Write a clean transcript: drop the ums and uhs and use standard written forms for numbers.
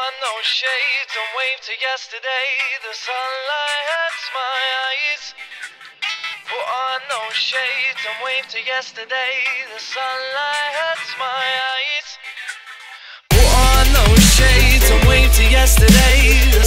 on those shades and wave to yesterday. The sunlight hurts my eyes. Put on those shades and wave to yesterday. The sunlight hurts my eyes. Put on those shades and wave to yesterday.